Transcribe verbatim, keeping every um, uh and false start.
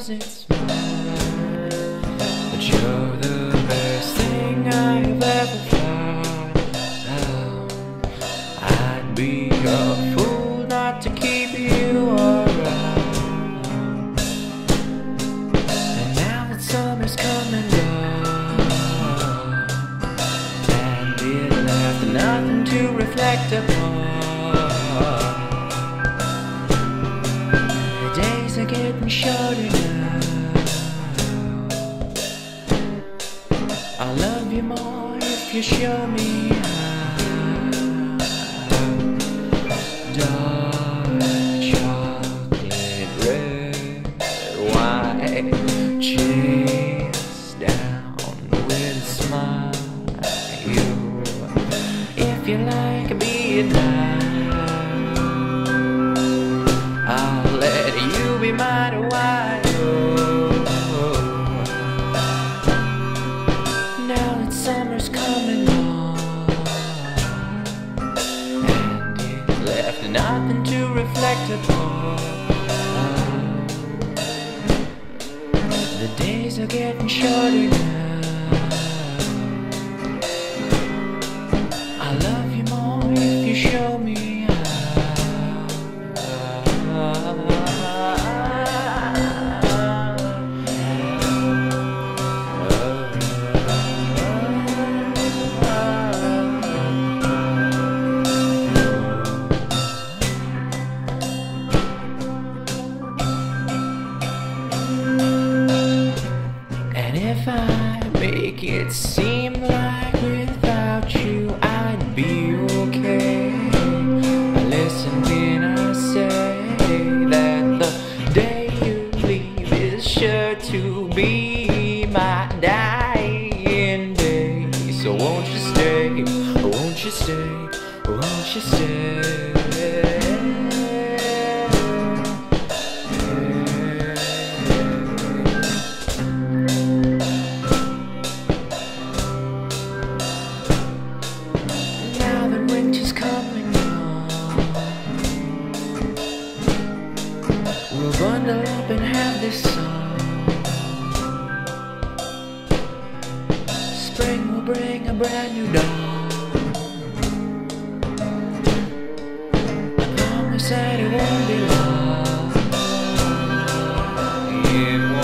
'cause it's mine. But you're the best thing I've ever found. I'd be a fool not to keep you around. And now that summer's coming on, and it left nothing to reflect upon. The days are getting shorter now. I'll love you more if you show me how. Dark chocolate red wine, chase down with a smile. You, if you like being loud, I'll let you be mine a while. Now that summer's coming on, and it left nothing to reflect upon. The days are getting shorter now. I love you more if you show me how. And if I make it seem like without you I'd be okay, listen when I say that the day you leave is sure to be my dying day. So won't you stay, won't you stay, won't you stay? We'll bundle up and have this song. Spring will bring a brand new dawn. I promise that it won't be long. It won't